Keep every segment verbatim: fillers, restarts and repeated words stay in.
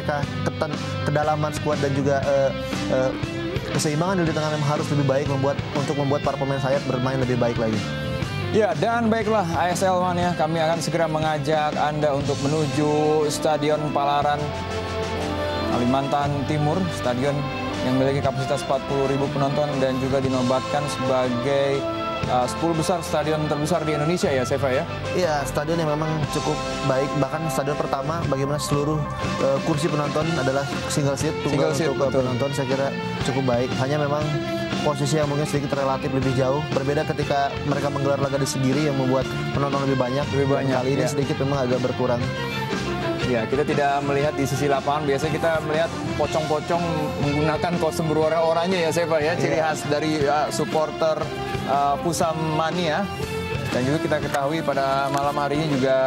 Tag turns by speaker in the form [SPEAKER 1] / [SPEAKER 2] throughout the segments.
[SPEAKER 1] mereka, ketan, kedalaman skuad dan juga uh, uh, keseimbangan di tengah memang harus lebih baik membuat untuk membuat para pemain sayap bermain lebih baik lagi.
[SPEAKER 2] Ya, dan baiklah A S L Mania, kami akan segera mengajak Anda untuk menuju Stadion Palaran Kalimantan Timur, stadion yang memiliki kapasitas empat puluh ribu penonton dan juga dinobatkan sebagai uh, sepuluh besar stadion terbesar di Indonesia ya, Seva ya?
[SPEAKER 1] Iya, stadion yang memang cukup baik, bahkan stadion pertama bagaimana seluruh uh, kursi penonton adalah single seat, tunggal
[SPEAKER 2] single seat,
[SPEAKER 1] untuk betul. penonton, saya kira cukup baik. Hanya memang posisi yang mungkin sedikit relatif lebih jauh, berbeda ketika mereka menggelar laga di Segiri yang membuat penonton lebih banyak.
[SPEAKER 2] Lebih banyak.
[SPEAKER 1] Kali ini
[SPEAKER 2] ya.
[SPEAKER 1] sedikit memang agak berkurang.
[SPEAKER 2] Ya, kita tidak melihat di sisi lapangan. Biasanya kita melihat pocong-pocong menggunakan kostum berwarna oranye ya, Seva ya, ciri khas dari uh, supporter uh, Pusam Mania. Dan juga kita ketahui pada malam hari ini juga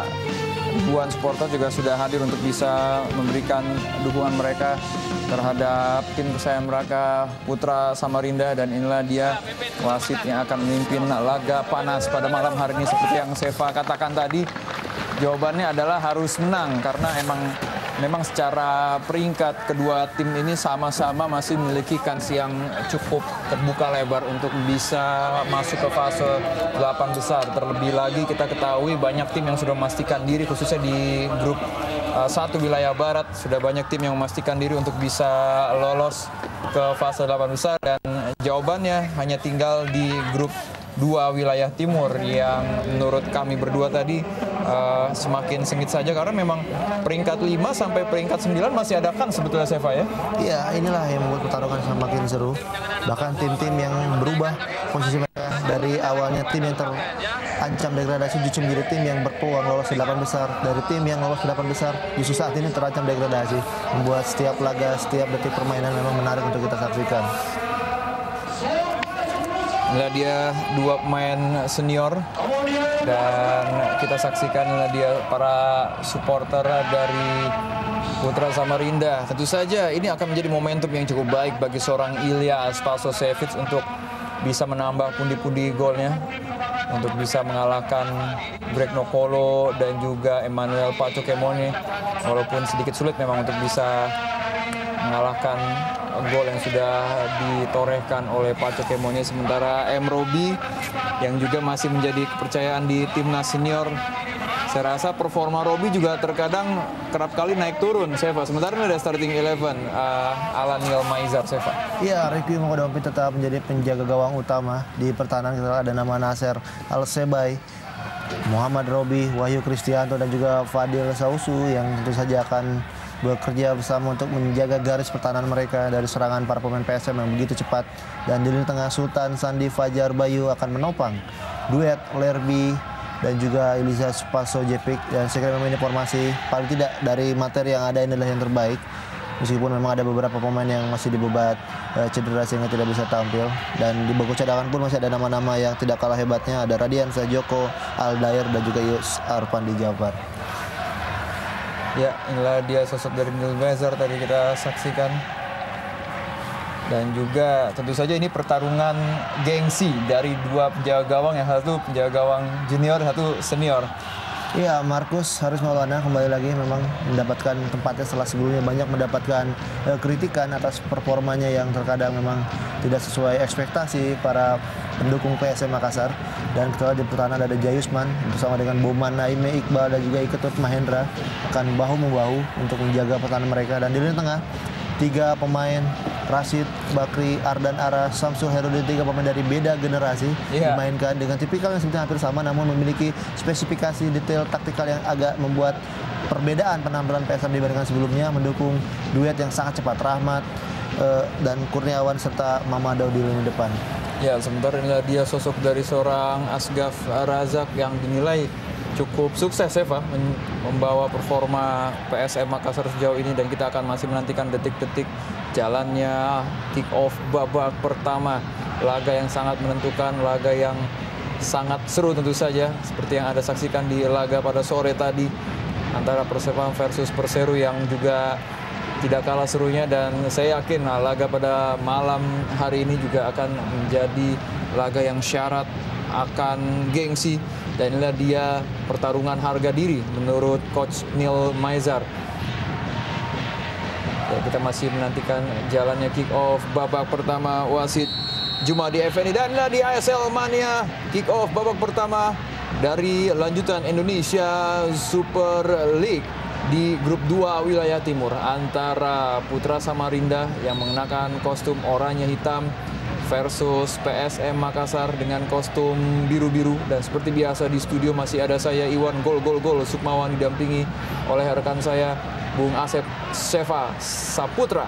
[SPEAKER 2] ribuan supporter juga sudah hadir untuk bisa memberikan dukungan mereka terhadap tim kesayangan mereka, Putra Samarinda, dan inilah dia wasit yang akan memimpin laga panas pada malam hari ini. Seperti yang Seva katakan tadi, jawabannya adalah harus menang karena emang memang secara peringkat kedua tim ini sama-sama masih memiliki kans yang cukup terbuka lebar untuk bisa masuk ke fase delapan besar. Terlebih lagi kita ketahui banyak tim yang sudah memastikan diri, khususnya di grup uh, satu wilayah barat, sudah banyak tim yang memastikan diri untuk bisa lolos ke fase delapan besar, dan jawabannya hanya tinggal di grup dua wilayah timur yang menurut kami berdua tadi uh, semakin sengit saja karena memang peringkat lima sampai peringkat sembilan masih ada kan sebetulnya, Seva ya?
[SPEAKER 1] Iya, inilah yang membuat pertarungan semakin seru. Bahkan tim-tim yang berubah posisi mereka dari awalnya tim yang terancam degradasi justru menjadi tim yang berpeluang lolos ke delapan besar. Dari tim yang lolos ke delapan besar justru saat ini terancam degradasi. Membuat setiap laga, setiap detik permainan memang menarik untuk kita saksikan.
[SPEAKER 2] Inilah dia dua pemain senior dan kita saksikan inilah dia para supporter dari Putra Samarinda. Tentu saja ini akan menjadi momentum yang cukup baik bagi seorang Ilya Spasojevic untuk bisa menambah pundi-pundi golnya, untuk bisa mengalahkan Greg Nokolo dan juga Emmanuel Pacokemone, walaupun sedikit sulit memang untuk bisa mengalahkan gol yang sudah ditorehkan oleh Pacokemone. Sementara M. Robi yang juga masih menjadi kepercayaan di timnas senior, saya rasa performa Robi juga terkadang kerap kali naik turun, Seva. Sementara ini ada starting eleven uh, Alan Neil Maizar, Seva.
[SPEAKER 1] Iya, Ricky Mokodompi tetap menjadi penjaga gawang utama di pertahanan. Kita ada nama Nasser Al-Sebay, Muhammad Robi, Wahyu Kristianto, dan juga Fadil Sausu yang tentu saja akan bekerja bersama untuk menjaga garis pertahanan mereka dari serangan para pemain P S M yang begitu cepat. Dan di lini tengah Sultan Sandi Fajar Bayu akan menopang duet Lerby dan juga Ilya Spasojevic. Dan saya kira memang ini formasi paling tidak dari materi yang ada inilah yang terbaik. Meskipun memang ada beberapa pemain yang masih dibebat uh, cedera sehingga tidak bisa tampil. Dan di bangku cadangan pun masih ada nama-nama yang tidak kalah hebatnya. Ada Radiansa Joko Aldair dan juga Yus Arpandi Jafar.
[SPEAKER 2] Ya, inilah dia sosok dari Neil Maizar tadi kita saksikan. Dan juga tentu saja ini pertarungan gengsi dari dua penjaga gawang, yang satu penjaga gawang junior, satu senior.
[SPEAKER 1] Iya, Marcus Haris Maulana kembali lagi memang mendapatkan tempatnya setelah sebelumnya banyak mendapatkan eh, kritikan atas performanya yang terkadang memang tidak sesuai ekspektasi para pendukung P S M Makassar. Dan ketua di pertahanan ada Jayusman bersama dengan Boman Naime Iqbal dan juga Iketut Mahendra akan bahu-membahu untuk menjaga pertahanan mereka. Dan di lini tengah tiga pemain, Rashid Bakri, Ardan Ara, Samsul Herudin, tiga pemain dari beda generasi yeah. dimainkan dengan tipikal yang sebetulnya hampir sama, namun memiliki spesifikasi detail taktikal yang agak membuat perbedaan penampilan P S M dibandingkan sebelumnya, mendukung duet yang sangat cepat Rahmat uh, dan Kurniawan serta Mamadou di lini depan.
[SPEAKER 2] Ya, sementara inilah dia sosok dari seorang Asgaf Razak yang dinilai cukup sukses, Seva, membawa performa P S M Makassar sejauh ini, dan kita akan masih menantikan detik-detik jalannya kick off babak pertama. Laga yang sangat menentukan, laga yang sangat seru tentu saja, seperti yang Anda saksikan di laga pada sore tadi antara Persepam versus Perseru yang juga tidak kalah serunya. Dan saya yakin nah, laga pada malam hari ini juga akan menjadi laga yang syarat akan gengsi. Dan inilah dia pertarungan harga diri menurut Coach Neil Maizar. kita masih menantikan jalannya kick off babak pertama wasit Jumadi Effendi dan di A S L Mania. Kick off babak pertama dari lanjutan Indonesia Super League di grup dua wilayah timur antara Putra Samarinda yang mengenakan kostum oranye hitam versus P S M Makassar dengan kostum biru-biru. Dan seperti biasa di studio masih ada saya Iwan Gol Gol Gol Sukmawan didampingi oleh rekan saya Bung Asep Seva Saputra.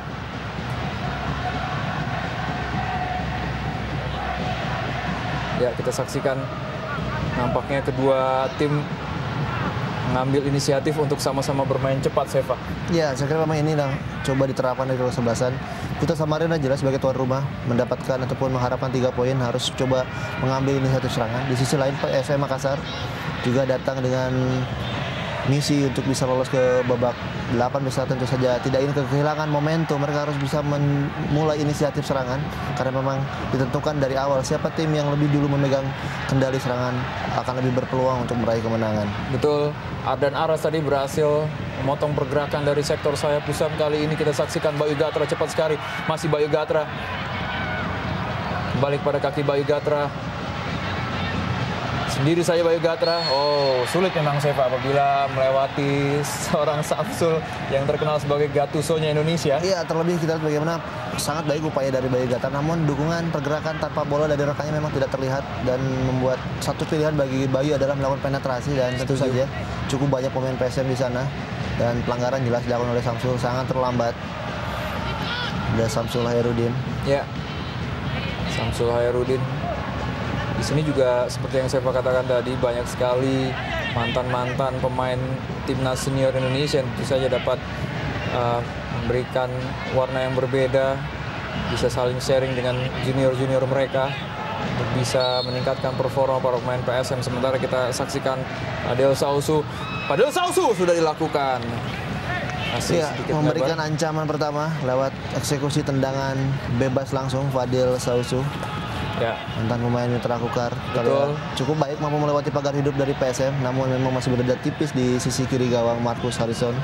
[SPEAKER 2] Ya, kita saksikan nampaknya kedua tim mengambil inisiatif untuk sama-sama bermain cepat, Seva.
[SPEAKER 1] Ya, saya kira memang ini lah coba diterapkan dari kesebelasan. Putra Samarinda jelas sebagai tuan rumah mendapatkan ataupun mengharapkan tiga poin harus coba mengambil inisiatif serangan. Di sisi lain P S M Makassar juga datang dengan misi untuk bisa lolos ke babak delapan besar. Tentu saja tidak ingin kehilangan momentum, mereka harus bisa memulai inisiatif serangan karena memang ditentukan dari awal siapa tim yang lebih dulu memegang kendali serangan akan lebih berpeluang untuk meraih kemenangan.
[SPEAKER 2] Betul, Ardan Aras tadi berhasil memotong pergerakan dari sektor sayap Pusam. Kali ini kita saksikan Bayu Gatra cepat sekali, masih Bayu Gatra balik pada kaki Bayu Gatra. Sendiri saja Bayu Gatra. Oh, sulit memang Seva apabila melewati seorang Samsul yang terkenal sebagai Gattuso-nya Indonesia.
[SPEAKER 1] Iya, terlebih kita lihat bagaimana sangat baik upaya dari Bayu Gatra. Namun dukungan pergerakan tanpa bola dari rekannya memang tidak terlihat dan membuat satu pilihan bagi Bayu adalah melakukan penetrasi dan tentu saja cukup banyak pemain P S M di sana dan pelanggaran jelas dilakukan oleh Samsul sangat terlambat. Ada Samsul Hairudin.
[SPEAKER 2] Ya, Samsul Hairudin. Di sini juga seperti yang saya katakan tadi banyak sekali mantan-mantan pemain timnas senior Indonesia yang tentu saja dapat uh, memberikan warna yang berbeda, bisa saling sharing dengan junior-junior mereka untuk bisa meningkatkan performa para pemain P S M. Sementara kita saksikan Fadel Sausu, Fadel Sausu sudah dilakukan. Masih
[SPEAKER 1] ya, memberikan lebar. Ancaman pertama lewat eksekusi tendangan bebas langsung Fadel Sausu.
[SPEAKER 2] Ya.
[SPEAKER 1] Mantan pemain Mitra Kukar.
[SPEAKER 2] Betul.
[SPEAKER 1] Cukup baik mampu melewati pagar hidup dari P S M, namun memang masih berada tipis di sisi kiri gawang Marcus Harrison.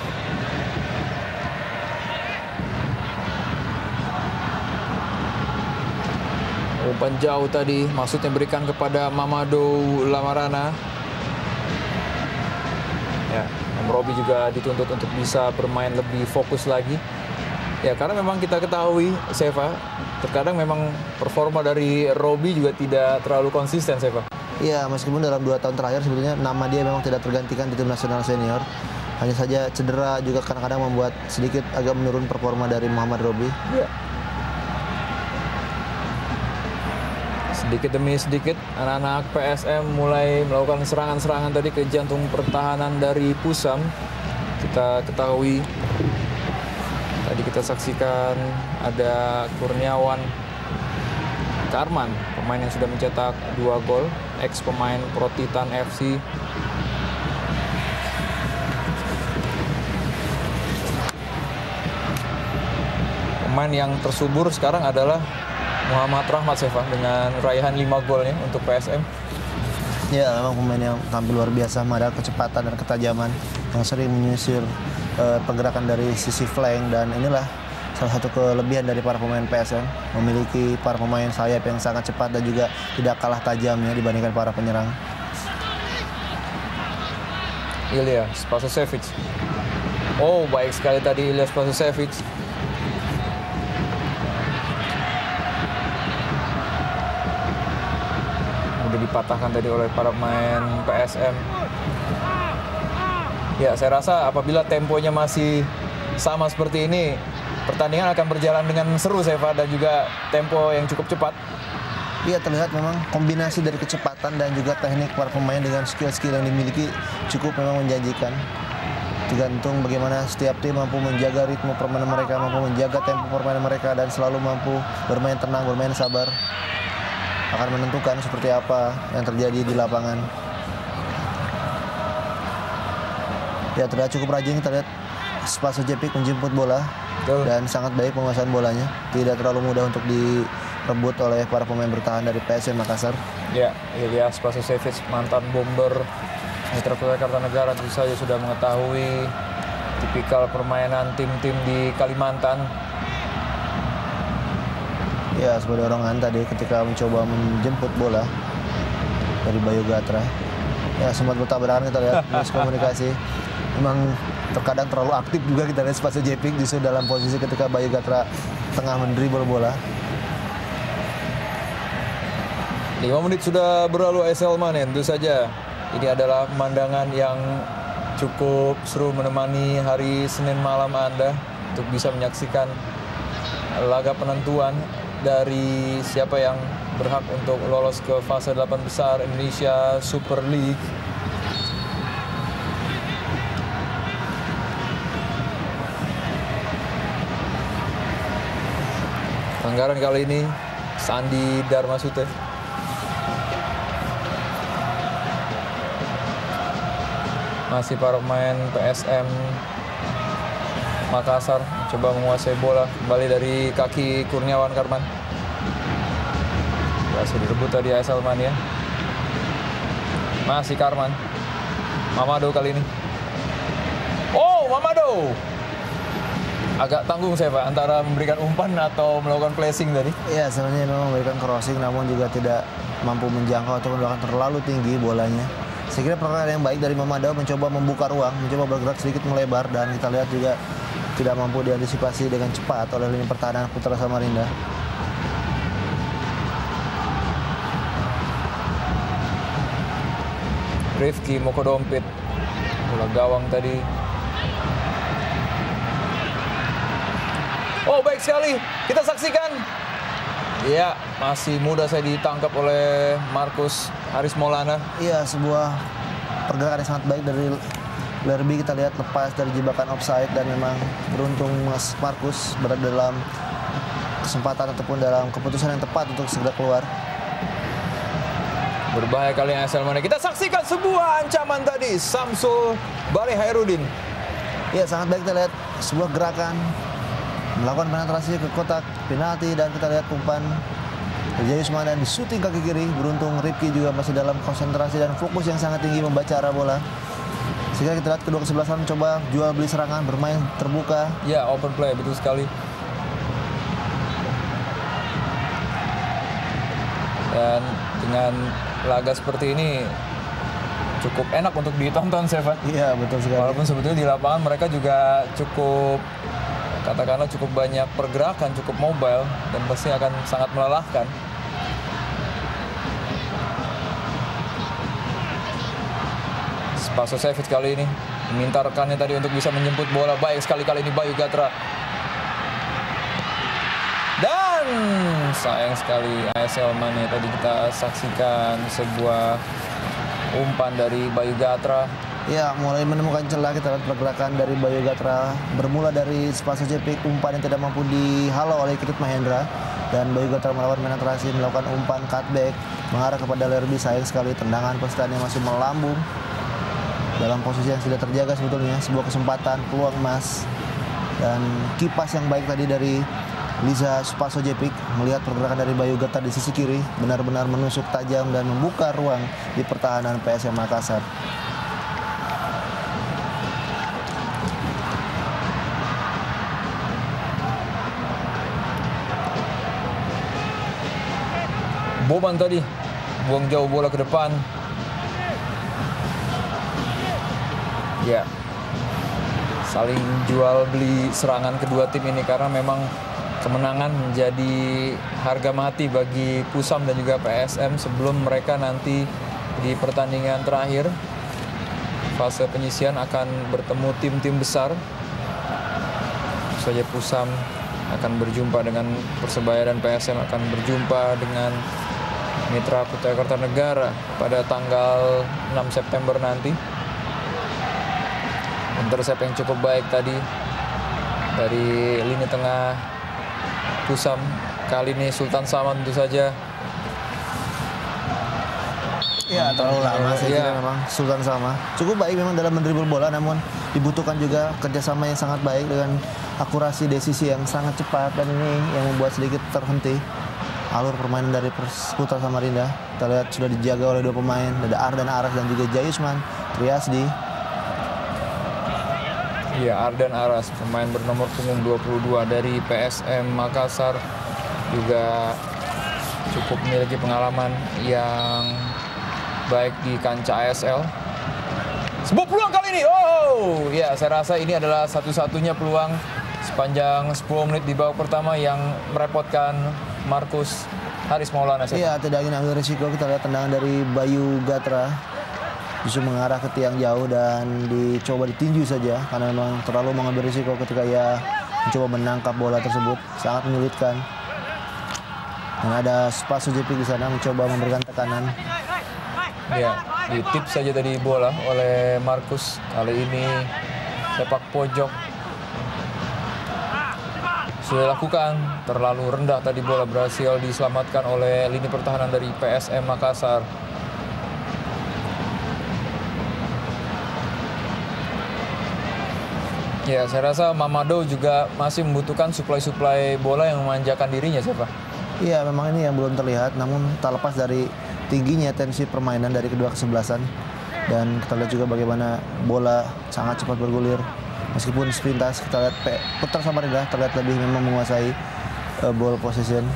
[SPEAKER 2] Umpan jauh tadi, maksudnya berikan kepada Mamadou Lamarana. Ya, Om Robi juga dituntut untuk bisa bermain lebih fokus lagi. Ya, karena memang kita ketahui, Seva, terkadang memang performa dari Robi juga tidak terlalu konsisten, Seva.
[SPEAKER 1] Iya, meskipun dalam dua tahun terakhir sebetulnya nama dia memang tidak tergantikan di tim nasional senior. Hanya saja cedera juga kadang-kadang membuat sedikit agak menurun performa dari Muhammad Robi.
[SPEAKER 2] Iya. Sedikit demi sedikit, anak-anak P S M mulai melakukan serangan-serangan tadi ke jantung pertahanan dari Pusam. Kita ketahui tadi kita saksikan ada Kurniawan Karman, pemain yang sudah mencetak dua gol, ex pemain Pro Titan F C. Pemain yang tersubur sekarang adalah Muhammad Rahmat, Seva, dengan raihan lima golnya untuk P S M.
[SPEAKER 1] Ya, memang pemain yang tampil luar biasa, ada kecepatan dan ketajaman yang sering menyisir Uh, pergerakan dari sisi flank, dan inilah salah satu kelebihan dari para pemain P S M, memiliki para pemain sayap yang sangat cepat dan juga tidak kalah tajamnya dibandingkan para penyerang.
[SPEAKER 2] Ilya Spasojevic. Oh, baik sekali tadi Ilya Spasojevic. Udah dipatahkan tadi oleh para pemain P S M. Ya, saya rasa apabila temponya masih sama seperti ini, pertandingan akan berjalan dengan seru, Seva, dan juga tempo yang cukup cepat.
[SPEAKER 1] Iya, terlihat memang kombinasi dari kecepatan dan juga teknik para pemain dengan skill-skill yang dimiliki cukup memang menjanjikan. Tergantung bagaimana setiap tim mampu menjaga ritme permainan mereka, mampu menjaga tempo permainan mereka, dan selalu mampu bermain tenang, bermain sabar. Akan menentukan seperti apa yang terjadi di lapangan. Ya, terlihat cukup rajin, kita lihat Spasojevic menjemput bola. Betul. Dan sangat baik penguasaan bolanya. Tidak terlalu mudah untuk direbut oleh para pemain bertahan dari P S M Makassar.
[SPEAKER 2] Ya, Ilya Spasojevic, mantan bomber Mitra Kukar Kartanegara, tentu saja sudah mengetahui tipikal permainan tim-tim di Kalimantan.
[SPEAKER 1] Ya, sebuah dorongan tadi ketika mencoba menjemput bola dari Bayu Gatra. Ya, sempat bertabrakan kita lihat miskomunikasi. Memang terkadang terlalu aktif juga kita lihat Spaso Jepik justru dalam posisi ketika Bayu Gatra tengah mendribble bola.
[SPEAKER 2] lima menit sudah berlalu A S L Mane. Tentu saja ini adalah pemandangan yang cukup seru menemani hari Senin malam Anda untuk bisa menyaksikan laga penentuan dari siapa yang berhak untuk lolos ke fase delapan besar Indonesia Super League. Pelanggaran kali ini Sandi Darmasute. Masih para pemain P S M Makassar coba menguasai bola kembali dari kaki Kurniawan Karman. Berhasil direbut tadi A S L Mania. Masih Karman. Mamado kali ini. Oh, Mamado. Agak tanggung saya Pak antara memberikan umpan atau melakukan placing tadi.
[SPEAKER 1] Iya, sebenarnya memang memberikan crossing namun juga tidak mampu menjangkau ataupun bahkan terlalu tinggi bolanya. Saya kira pergerakan yang baik dari Mamado mencoba membuka ruang, mencoba bergerak sedikit melebar dan kita lihat juga tidak mampu diantisipasi dengan cepat oleh lini pertahanan Putra Samarinda.
[SPEAKER 2] Rifki Mokodompit, bola gawang tadi. Oh, baik sekali, kita saksikan. Iya, masih mudah saya ditangkap oleh Markus Haris Maulana.
[SPEAKER 1] Iya, sebuah pergerakan yang sangat baik dari Lerby. Kita lihat lepas dari jebakan offside dan memang beruntung Mas Markus berada dalam kesempatan ataupun dalam keputusan yang tepat untuk segera keluar.
[SPEAKER 2] Berbahaya kali yang A S L Mane. Kita saksikan sebuah ancaman tadi Samsul Bari Hairudin.
[SPEAKER 1] Iya, sangat baik kita lihat sebuah gerakan melakukan penetrasi ke kotak penalti dan kita lihat umpan Jayus Mana di syuting kaki kiri. Beruntung Rifki juga masih dalam konsentrasi dan fokus yang sangat tinggi membaca arah bola. Sehingga kita lihat kedua kesebelasan mencoba jual beli serangan, bermain terbuka.
[SPEAKER 2] Ya, open play, betul sekali. Dan dengan laga seperti ini cukup enak untuk ditonton, Sevan.
[SPEAKER 1] Iya, betul sekali.
[SPEAKER 2] Walaupun sebetulnya di lapangan mereka juga cukup, katakanlah cukup banyak pergerakan, cukup mobile, dan pasti akan sangat melelahkan. Spaso Savic kali ini meminta rekannya tadi untuk bisa menjemput bola. Baik sekali kali ini Bayu Gatra. Dan sayang sekali A S L Mane tadi kita saksikan sebuah umpan dari Bayu Gatra.
[SPEAKER 1] Ya, mulai menemukan celah kita lihat pergerakan dari Bayu Gatra. Bermula dari Spaso Jepik, umpan yang tidak mampu dihalau oleh Krit Mahendra. Dan Bayu Gatra melakukan penetrasi, melakukan umpan cutback mengarah kepada Lerby. Sayang sekali tendangan persetannya masih melambung dalam posisi yang sudah terjaga sebetulnya. Sebuah kesempatan, peluang emas. Dan kipas yang baik tadi dari Liza Spaso Jepik melihat pergerakan dari Bayu Gatra di sisi kiri. Benar-benar menusuk tajam dan membuka ruang di pertahanan P S M Makassar.
[SPEAKER 2] Boban tadi buang jauh bola ke depan. Ya, saling jual beli serangan kedua tim ini karena memang kemenangan menjadi harga mati bagi Pusam dan juga P S M sebelum mereka nanti di pertandingan terakhir fase penyisian akan bertemu tim-tim besar. Saja Pusam akan berjumpa dengan Persebaya dan P S M akan berjumpa dengan Mitra Kutai Kartanegara pada tanggal enam September nanti. Intercept yang cukup baik tadi dari lini tengah Pusam. Kali ini Sultan Saman tentu saja.
[SPEAKER 1] Ya, terlalu lama saya kira memang Sultan Sama. Cukup baik memang dalam mendribble bola, namun dibutuhkan juga kerjasama yang sangat baik dengan akurasi desisi yang sangat cepat, dan ini yang membuat sedikit terhenti alur permainan dari Putra Samarinda. Kita lihat sudah dijaga oleh dua pemain, ada Ardan Aras dan juga Jayusman Triasdi.
[SPEAKER 2] Iya, Ardan Aras, pemain bernomor punggung dua puluh dua dari P S M Makassar, juga cukup memiliki pengalaman yang baik di kancah A S L. Sebuah peluang kali ini, oh ya, saya rasa ini adalah satu-satunya peluang sepanjang sepuluh menit di babak pertama yang merepotkan Markus Haris Maulana.
[SPEAKER 1] Iya, tidak ingin ambil risiko. Kita lihat tendangan dari Bayu Gatra justru mengarah ke tiang jauh dan dicoba ditinju saja karena memang terlalu mengambil risiko ketika ia mencoba menangkap bola tersebut, sangat menyulitkan. Dan ada Spaso J P di sana mencoba memberikan tekanan.
[SPEAKER 2] Ya, ditip saja tadi bola oleh Markus. Kali ini sepak pojok sudah dilakukan, terlalu rendah tadi bola, berhasil diselamatkan oleh lini pertahanan dari P S M Makassar. Ya, saya rasa Mamado juga masih membutuhkan suplai-suplai bola yang memanjakan dirinya, siapa?
[SPEAKER 1] Iya, memang ini yang belum terlihat, namun tak lepas dari tingginya tensi permainan dari kedua kesebelasan. Dan kita lihat juga bagaimana bola sangat cepat bergulir. Meskipun sepintas kita lihat Putra Samarinda terlihat lebih memang menguasai uh, ball possession.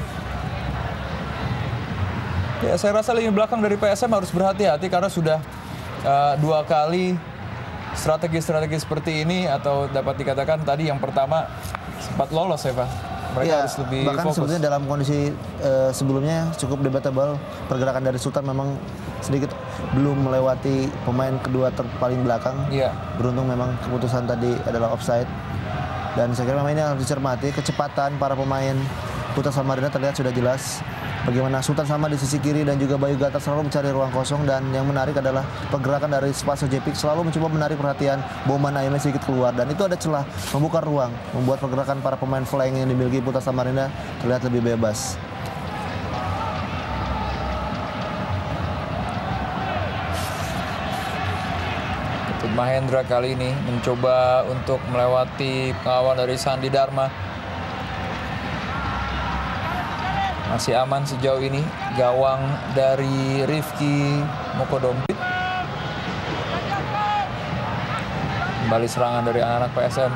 [SPEAKER 2] Ya, saya rasa lini belakang dari P S M harus berhati-hati karena sudah uh, dua kali strategi-strategi seperti ini, atau dapat dikatakan tadi yang pertama sempat lolos ya Pak. Mereka
[SPEAKER 1] ya,
[SPEAKER 2] harus lebih
[SPEAKER 1] bahkan
[SPEAKER 2] fokus.
[SPEAKER 1] Sebetulnya dalam kondisi uh, sebelumnya cukup debatable, pergerakan dari Sultan memang sedikit belum melewati pemain kedua terpaling belakang.
[SPEAKER 2] Iya.
[SPEAKER 1] Beruntung memang keputusan tadi adalah offside. Dan saya kira memang ini harus dicermati, kecepatan para pemain Putra Samarinda terlihat sudah jelas. Bagaimana Sultan Sama di sisi kiri dan juga Bayu Gatra selalu mencari ruang kosong, dan yang menarik adalah pergerakan dari Spaso Jepik selalu mencoba menarik perhatian Boman Ayame sedikit keluar, dan itu ada celah membuka ruang, membuat pergerakan para pemain flank yang dimiliki Putra Samarinda terlihat lebih bebas.
[SPEAKER 2] Ketut Mahendra kali ini mencoba untuk melewati pengawal dari Sandi Dharma. Masih aman sejauh ini gawang dari Rifki Mokodompit. Kembali serangan dari anak-anak P S M.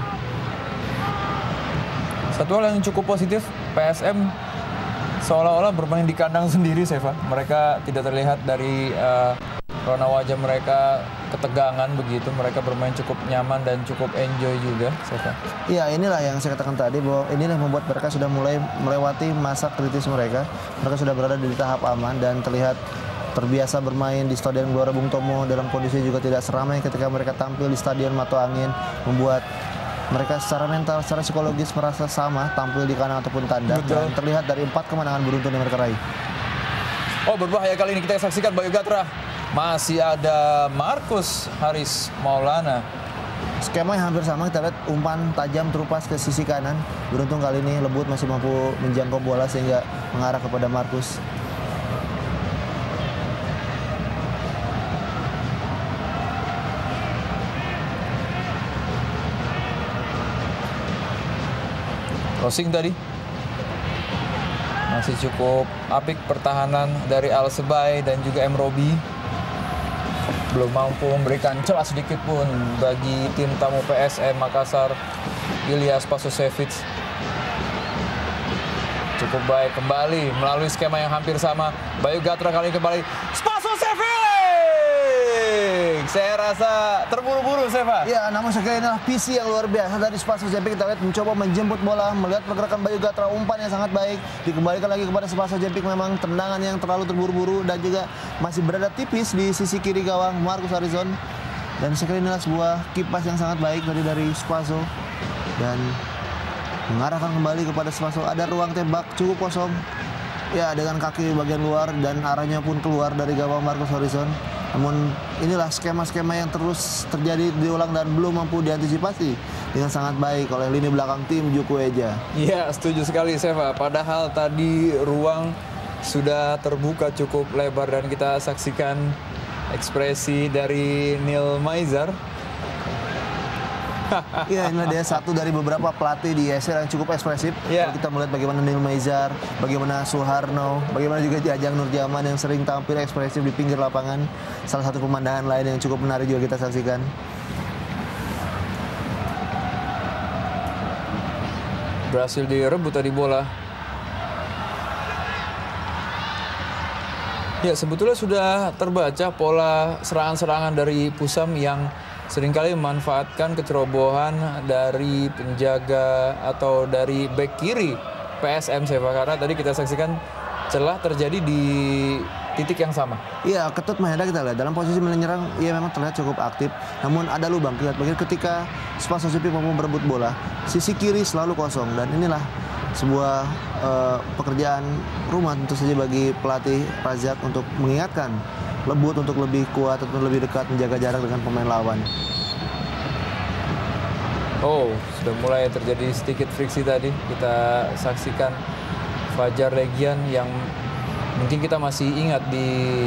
[SPEAKER 2] Satu hal yang cukup positif, P S M seolah-olah bermain di kandang sendiri, Seva. Mereka tidak terlihat dari uh, rona wajah mereka ketegangan begitu. Mereka bermain cukup nyaman dan cukup enjoy juga, Seva.
[SPEAKER 1] Iya, inilah yang saya katakan tadi, bahwa inilah yang membuat mereka sudah mulai melewati masa kritis mereka. Mereka sudah berada di tahap aman dan terlihat terbiasa bermain di Stadion Gelora Bung Tomo dalam kondisi juga tidak seramai ketika mereka tampil di Stadion Mato Angin, membuat mereka secara mental, secara psikologis merasa sama tampil di kandang ataupun tandang.
[SPEAKER 2] Betul.
[SPEAKER 1] Dan terlihat dari empat kemenangan beruntun yang mereka raih.
[SPEAKER 2] Oh, berbahaya kali ini kita saksikan Bayu Gatra. Masih ada Markus Haris Maulana.
[SPEAKER 1] Skema yang hampir sama, kita lihat umpan tajam terupas ke sisi kanan. Beruntung kali ini Lebut masih mampu menjangkau bola sehingga mengarah kepada Markus.
[SPEAKER 2] Crossing tadi. Masih cukup apik pertahanan dari Al Sebay dan juga M. Robi. Belum mampu memberikan celah sedikit pun bagi tim tamu P S M Makassar, Ilyas Pasosevic. Cukup baik kembali melalui skema yang hampir sama. Bayu Gatra kali ini kembali. Pasosevic! Saya rasa terburu-buru, Seva.
[SPEAKER 1] Ya, namun saya kira inilah visi yang luar biasa dari Spaso Jepik. Kita lihat mencoba menjemput bola, melihat pergerakan Bayu Gatra, umpan yang sangat baik, dikembalikan lagi kepada Spaso Jepik. Memang tendangan yang terlalu terburu-buru dan juga masih berada tipis di sisi kiri gawang Markus Harrison. Dan saya kira inilah sebuah kipas yang sangat baik tadi dari Spaso, dan mengarahkan kembali kepada Spaso. Ada ruang tembak cukup kosong. Ya, dengan kaki bagian luar dan arahnya pun keluar dari gawang Markus Harrison. Namun inilah skema-skema yang terus terjadi diulang dan belum mampu diantisipasi dengan sangat baik oleh lini belakang tim Juku Eja.
[SPEAKER 2] Iya, setuju sekali, Seva. Padahal tadi ruang sudah terbuka cukup lebar dan kita saksikan ekspresi dari Neil Maizar.
[SPEAKER 1] Iya, ini dia satu dari beberapa pelatih di S L yang cukup ekspresif.
[SPEAKER 2] Yeah.
[SPEAKER 1] Kalau kita melihat bagaimana Neil Maizar, bagaimana Suharno, bagaimana juga Jajang Nurjaman yang sering tampil ekspresif di pinggir lapangan. Salah satu pemandangan lain yang cukup menarik juga kita saksikan.
[SPEAKER 2] Berhasil direbut tadi bola. Ya, sebetulnya sudah terbaca pola serangan-serangan dari Pusam yang seringkali memanfaatkan kecerobohan dari penjaga atau dari bek kiri P S M Seva, karena tadi kita saksikan celah terjadi di titik yang sama.
[SPEAKER 1] Iya, Ketut Mahenda kita lihat dalam posisi menyerang, ia memang terlihat cukup aktif. Namun ada lubang, kita bagian ketika Sparta Sipik mau berebut bola, sisi kiri selalu kosong. Dan inilah sebuah uh, pekerjaan rumah tentu saja bagi pelatih Razak untuk mengingatkan Lebut untuk lebih kuat, untuk lebih dekat menjaga jarak dengan pemain lawan.
[SPEAKER 2] Oh, sudah mulai terjadi sedikit friksi tadi. Kita saksikan Fajar Legian yang mungkin kita masih ingat di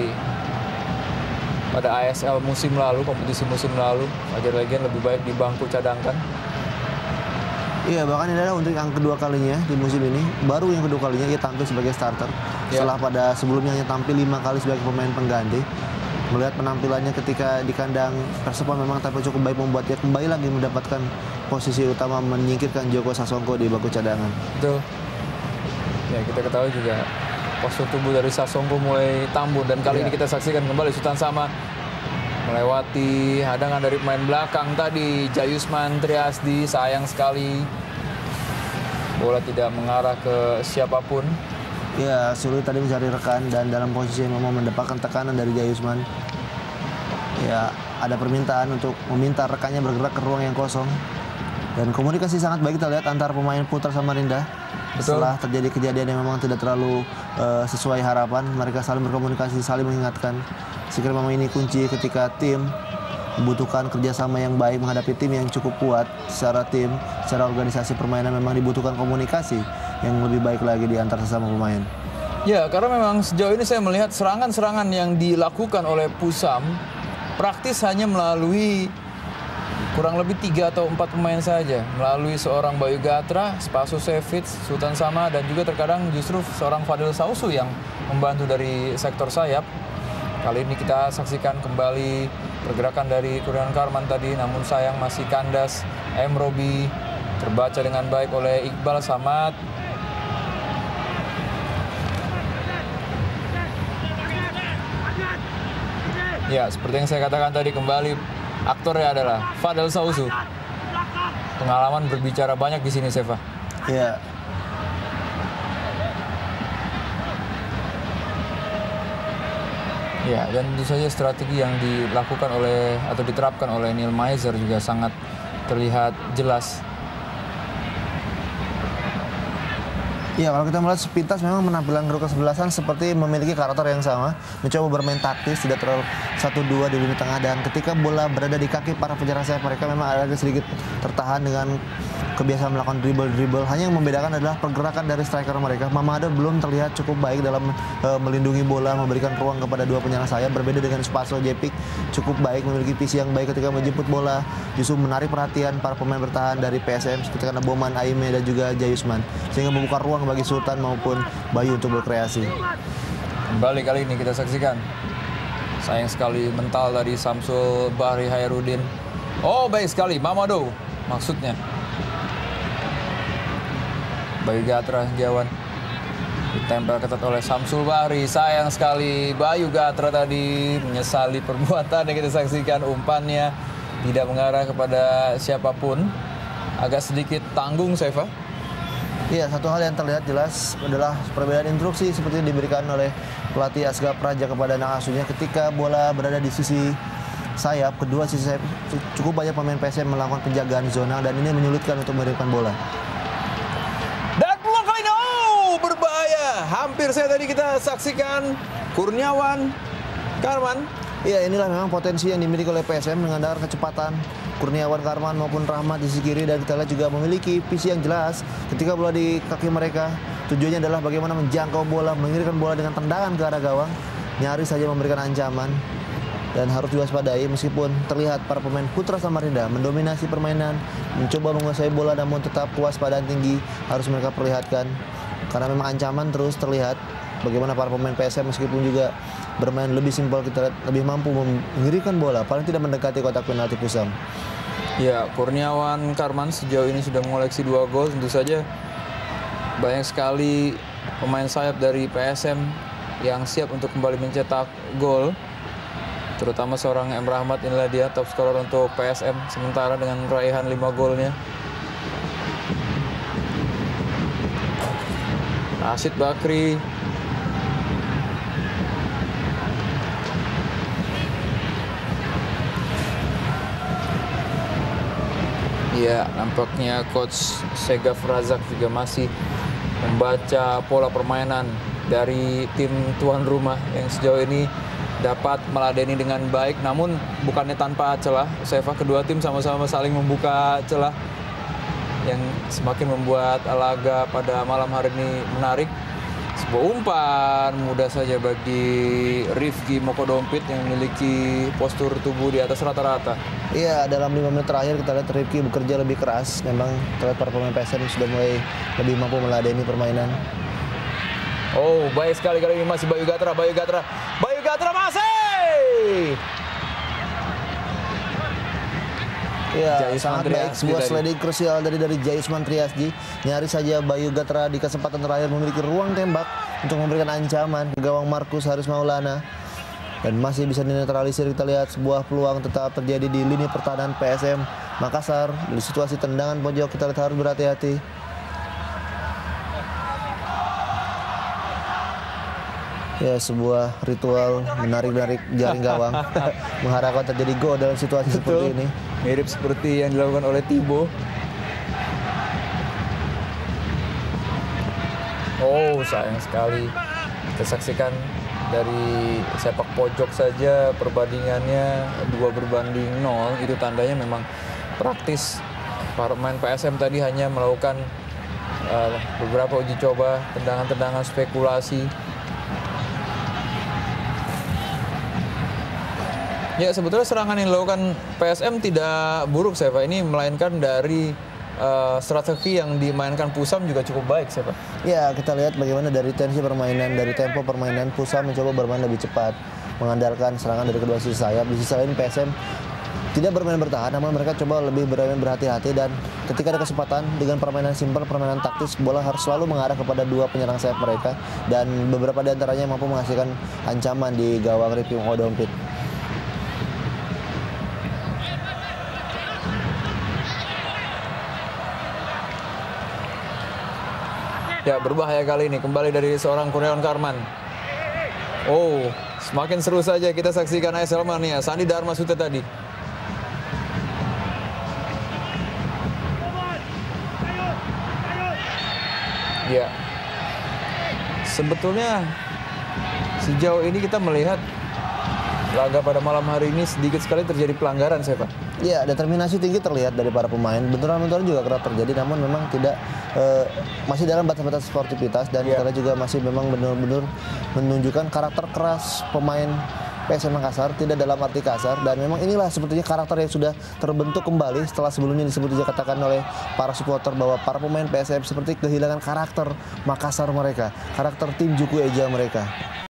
[SPEAKER 2] pada A S L musim lalu, kompetisi musim lalu, Fajar Legian lebih baik di bangku cadangkan.
[SPEAKER 1] Iya, bahkan ini adalah untuk yang kedua kalinya di musim ini. Baru yang kedua kalinya ia tampil sebagai starter. Yeah. Setelah pada sebelumnya ia tampil lima kali sebagai pemain pengganti. Melihat penampilannya ketika di kandang Persepa memang tampil cukup baik, membuat dia kembali lagi mendapatkan posisi utama menyingkirkan Joko Sasongko di bangku cadangan.
[SPEAKER 2] Betul. Ya, kita ketahui juga postur tubuh dari Sasongko mulai tambun. Dan kali yeah. ini kita saksikan kembali Sultan Sama melewati hadangan dari pemain belakang tadi, Jayusman Triasdi. Sayang sekali bola tidak mengarah ke siapapun.
[SPEAKER 1] Ya, sulit tadi mencari rekan dan dalam posisi yang memang mendapatkan tekanan dari Jayusman. Ya, ada permintaan untuk meminta rekannya bergerak ke ruang yang kosong. Dan komunikasi sangat baik kita lihat antar pemain Putra Samarinda.
[SPEAKER 2] Betul.
[SPEAKER 1] Setelah terjadi kejadian yang memang tidak terlalu uh, sesuai harapan, mereka saling berkomunikasi, saling mengingatkan. Sekiranya memang ini kunci ketika tim membutuhkan kerjasama yang baik menghadapi tim yang cukup kuat secara tim, secara organisasi permainan, memang dibutuhkan komunikasi yang lebih baik lagi di antar sesama pemain.
[SPEAKER 2] Ya, karena memang sejauh ini saya melihat serangan-serangan yang dilakukan oleh Pusam praktis hanya melalui kurang lebih tiga atau empat pemain saja, melalui seorang Bayu Gatra, Spaso Sevic, Sultan Sama, dan juga terkadang justru seorang Fadil Sausu yang membantu dari sektor sayap. Kali ini kita saksikan kembali pergerakan dari Kurniawan Karman tadi, namun sayang masih kandas. M. Robi terbaca dengan baik oleh Iqbal Samad. Ya, seperti yang saya katakan tadi, kembali aktornya adalah Fadil Sausu. Pengalaman berbicara banyak di sini, Seva.
[SPEAKER 1] Ya.
[SPEAKER 2] Ya, dan tentu saja strategi yang dilakukan oleh atau diterapkan oleh Neil Maizer juga sangat terlihat jelas.
[SPEAKER 1] Ya, kalau kita melihat sepintas memang penampilan grup kesebelasan seperti memiliki karakter yang sama, mencoba bermain taktis, tidak terlalu satu dua di lini tengah, dan ketika bola berada di kaki para penjaga sayap mereka memang agak sedikit tertahan dengan kebiasaan melakukan dribble-dribble. Hanya yang membedakan adalah pergerakan dari striker mereka. Mamado belum terlihat cukup baik dalam uh, melindungi bola, memberikan ruang kepada dua penyerang sayap. Berbeda dengan Spaso Jepik, cukup baik, memiliki visi yang baik ketika menjemput bola, justru menarik perhatian para pemain bertahan dari P S M seperti Boman, Aime, dan juga Jayusman, sehingga membuka ruang bagi Sultan maupun Bayu untuk berkreasi.
[SPEAKER 2] Kembali kali ini kita saksikan, sayang sekali mental dari Samsul Bahri Hairudin. Oh, baik sekali, Mamado maksudnya. Bayu Gatra Jawan ditempel ketat oleh Samsul Bahri. Sayang sekali Bayu Gatra tadi menyesali perbuatan yang kita saksikan. Umpannya tidak mengarah kepada siapapun. Agak sedikit tanggung, Seva.
[SPEAKER 1] Iya, satu hal yang terlihat jelas adalah perbedaan instruksi seperti yang diberikan oleh pelatih Asga Praja kepada anak asuhnya ketika bola berada di sisi sayap. Kedua sisi sayap cukup banyak pemain P S M melakukan penjagaan zona dan ini menyulitkan untuk mengirimkan bola.
[SPEAKER 2] Hampir saya tadi kita saksikan Kurniawan Karman.
[SPEAKER 1] Iya, inilah memang potensi yang dimiliki oleh P S M dengan dasar kecepatan Kurniawan Karman maupun Rahmat di sisi kiri, dan kita lihat juga memiliki visi yang jelas ketika bola di kaki mereka. Tujuannya adalah bagaimana menjangkau bola, mengirimkan bola dengan tendangan ke arah gawang, nyaris saja memberikan ancaman dan harus diwaspadai. Meskipun terlihat para pemain Putra Samarinda mendominasi permainan, mencoba menguasai bola, namun tetap kewaspadaan tinggi harus mereka perlihatkan. Karena memang ancaman terus terlihat bagaimana para pemain P S M meskipun juga bermain lebih simpel, kita lihat lebih mampu mengirimkan bola, paling tidak mendekati kotak penalti Pusam.
[SPEAKER 2] Ya, Kurniawan Karman sejauh ini sudah mengoleksi dua gol. Tentu saja banyak sekali pemain sayap dari P S M yang siap untuk kembali mencetak gol. Terutama seorang M. Rahmat, inilah dia top scorer untuk P S M sementara dengan raihan lima golnya. Rashid Bakri. Ya, nampaknya coach Segaf Razak juga masih membaca pola permainan dari tim tuan rumah yang sejauh ini dapat meladeni dengan baik, namun bukannya tanpa celah. Seva, kedua tim sama-sama saling membuka celah yang semakin membuat laga pada malam hari ini menarik. Sebuah umpan mudah saja bagi Rifki Mokodompit yang memiliki postur tubuh di atas rata-rata.
[SPEAKER 1] Iya, dalam lima menit terakhir kita lihat Rifki bekerja lebih keras. Memang terlihat para pemain P S M sudah mulai lebih mampu meladeni permainan.
[SPEAKER 2] Oh, baik sekali kali ini masih Bayu Gatra, Bayu Gatra, Bayu Gatra masih.
[SPEAKER 1] Ya, sangat baik, sebuah sliding krusial dari dari Jaisman Triasji. Nyaris saja Bayu Gatra di kesempatan terakhir memiliki ruang tembak untuk memberikan ancaman ke gawang Markus Haris Maulana. Dan masih bisa dinetralisir. Kita lihat sebuah peluang tetap terjadi di lini pertahanan P S M Makassar. Di situasi tendangan pojok kita lihat harus berhati-hati. Ya, sebuah ritual menarik-narik jaring gawang. Mengharapkan terjadi gol dalam situasi
[SPEAKER 2] Betul.
[SPEAKER 1] seperti ini.
[SPEAKER 2] Mirip seperti yang dilakukan oleh Thibaut. Oh, sayang sekali. Kita saksikan dari sepak pojok saja perbandingannya dua berbanding nol. Itu tandanya memang praktis. Para pemain P S M tadi hanya melakukan uh, beberapa uji coba, tendangan-tendangan spekulasi. Ya, sebetulnya serangan yang dilakukan P S M tidak buruk, Seva. Ini melainkan dari uh, strategi yang dimainkan Pusam juga cukup baik, Seva.
[SPEAKER 1] Ya, kita lihat bagaimana dari tensi permainan, dari tempo permainan, Pusam mencoba bermain lebih cepat, mengandalkan serangan dari kedua sisi sayap. Di sisi lain P S M tidak bermain bertahan, namun mereka coba lebih bermain berhati-hati, dan ketika ada kesempatan dengan permainan simpel, permainan taktis, bola harus selalu mengarah kepada dua penyerang sayap mereka, dan beberapa di antaranya mampu menghasilkan ancaman di gawang Rifki Mokodompit.
[SPEAKER 2] Ya, berbahaya kali ini kembali dari seorang Kurniawan Karman. Oh, semakin seru saja kita saksikan A S L Mania. Sandi Dharma Suta tadi. Ya, sebetulnya sejauh ini kita melihat laga pada malam hari ini sedikit sekali terjadi pelanggaran, Seva.
[SPEAKER 1] Ya, determinasi tinggi terlihat dari para pemain. Benturan-benturan juga kerap terjadi, namun memang tidak uh, masih dalam batas-batas sportivitas, dan
[SPEAKER 2] yeah.
[SPEAKER 1] kita juga masih memang benar-benar menunjukkan karakter keras pemain P S M Makassar, tidak dalam arti kasar, dan memang inilah sepertinya karakter yang sudah terbentuk kembali setelah sebelumnya disebut dikatakan oleh para supporter bahwa para pemain P S M seperti kehilangan karakter Makassar mereka, karakter tim Juku Eja mereka.